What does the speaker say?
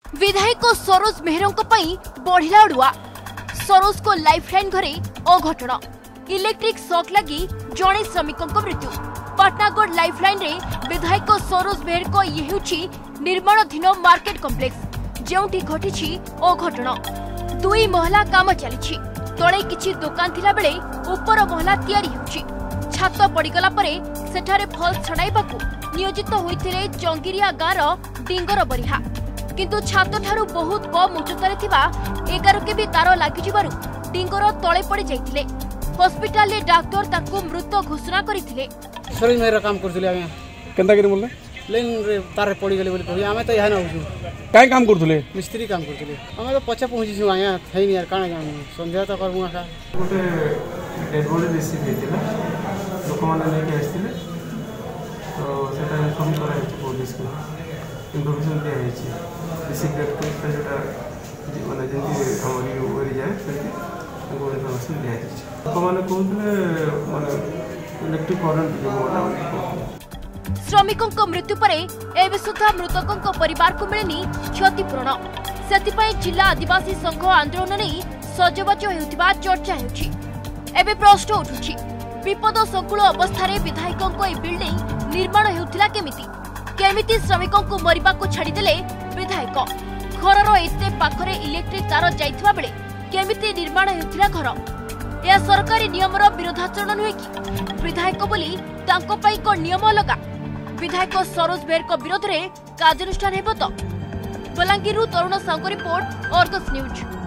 विधायक सरोज मेहरों बढ़िला अड़ुआ सरोज को लाइफलाइन घरे अघटन इलेक्ट्रिक शॉक लगी जड़े श्रमिकों मृत्यु पाटनागढ़ लाइफलाइन रे विधायक सरोज मेहर को ये होची निर्माणाधीन मार्केट कॉम्प्लेक्स जेउठी घटी अघटन दुई महला काम चली तले किछि दुकान थिला बेले ऊपर महला तैयारी होची छात पड़गला परे सेठारे फल छड़ाइबाकू नियोजित होइथिले चंगिरिया गाँव डिंगर बरिहा किंतु छात ठारू बहुत कम उच्चतारे थिबा 11 के भी तार लागि जिबारु डिंगर तळे पड़ी जाइथिले हॉस्पिटल ले डॉक्टर ताकू मृत घोषणा करिथिले। सरोज मेहर काम करथिले आमे केनता करी बोलले लाइन रे तार पड़ी गेले बोली कहि आमे तो यहां न होछु काय काम करथिले मिस्त्री काम करथिले आमे तो पछा पहुंची छु आया थई यार काना जान संध्या तो करमु आका गोटे डेड बॉडी रिसीव हेतिला लोक माने लेके आस्थिले तो सेटा इन्फॉर्म करा हेछि पुलिस को इन्फॉर्मेशन दिया हेछि सिक्रेट को सेटा माने जेंति हमरी ओरी जाय सेति को इन्फॉर्मेशन दिया हेछि लोक माने कहथले माने इलेक्ट्रिक करंट जो बोला श्रमिकों मृत्यु पर एवं सुधा मृतकों परिवार को मिलनी क्षतिपूरण से जिला आदिवासी संघ आंदोलन नहीं सजबाज होता चर्चा होबे प्रश्न उठुछि विपद संकुल अवस्था विधायकों बिल्डिंग निर्माण होता केमिति श्रमिकों को मरवा को छाड़देले विधायक घर एते पाखरे इलेक्ट्रिक तार जाइथिबा बेले केमिति निर्माण होता घर यह सरकारी नियमर विरोधाचरण नुहे कि विधायक बोली तांको पई को नियम लगा विधायक सरोज मेहर विरोध में कार्यानुष्ठान हेब तो Balangir Tarun Sahu report Argus news.